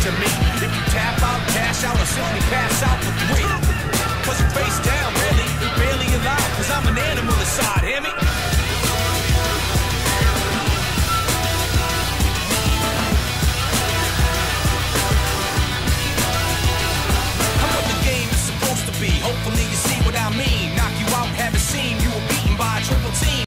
to me. If you tap out, cash out, or simply pass out for 3.